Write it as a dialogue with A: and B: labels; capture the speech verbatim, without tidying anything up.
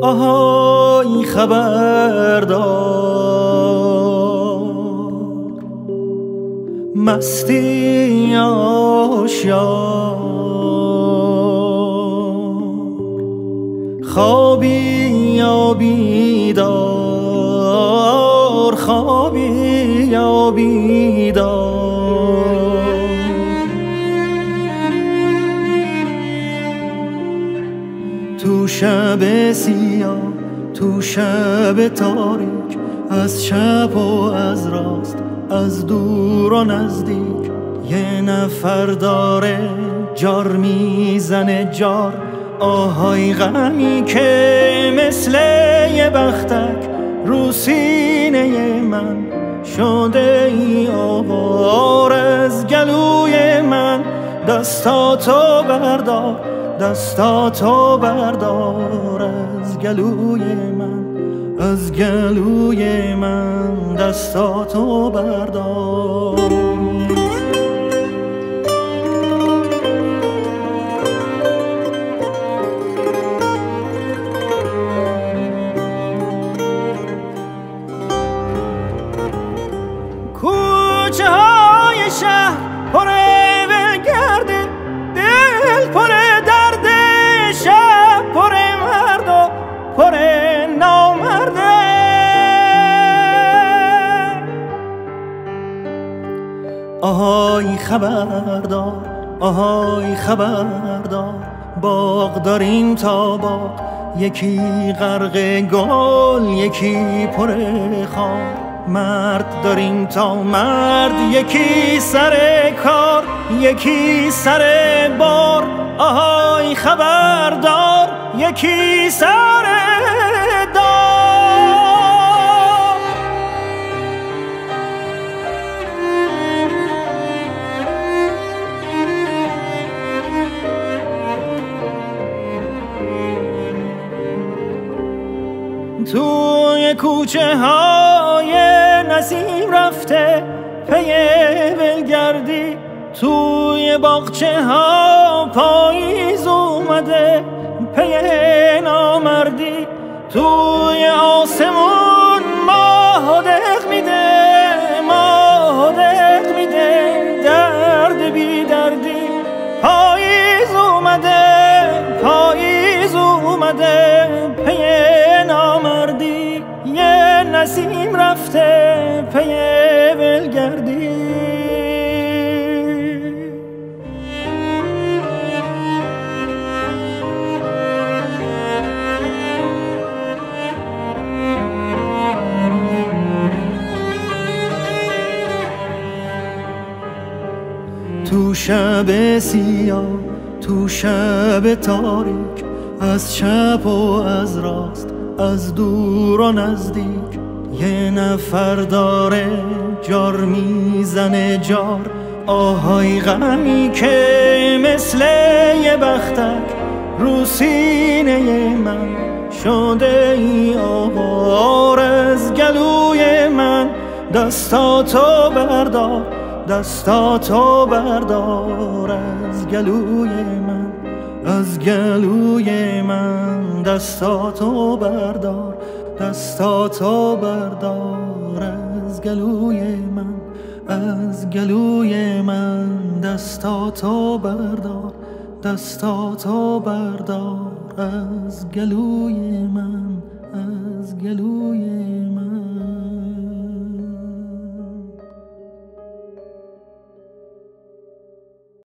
A: آهای خبردار، مستی آشیار، خوابی یا بیدار، خوابی یا بیدار. تو شب سیاه، تو شب تاریک، از چپ و از راست، از دور و نزدیک، یه نفر داره جار میزنه جار. آهای غمی که مثل یه بختک رو سینه من شده ای آوار. از گلوی من دستاتو بردار، دستاتو بردار. از گلوی من، از گلوی من دستاتو بردار. کوچه های شهر پر ولگرده، دل پر درد، شب پر مرد و پر نامرده. آهای خبردار، آهای خبردار، باغ داریم تا باغ، یکی غرق گل یکی پر خار. مرد داریم تا مرد، یکی سر کار یکی سر بار. آهای خبردار، یکی سر دار. توی کوچه های نسیم رفته پی ولگردی، توی باغچه ها پاییز اومده پی نامردی. توی آسمون ماه دق میده، ماه دق میده درد بی دردی. پاییز اومده، پاییز اومده پی نامردی. یه نسیم رفته پی ولگردی. تو شب سیاه، تو شب تاریک، از چپ و از راست، از دور و نزدیک، یه نفر داره جار میزنه جار. آهای غمی که مثل یه بختک رو سینه من شده ای آوار. از گلوی من دستاتو بردار، دستاتو بردار. از گلوی من، از گلوی من دستاتو بردار، دستاتو بردار. از گلوی من، از گلوی من دستاتو بردار، دستاتو بردار. از گلوی من، از گلوی من.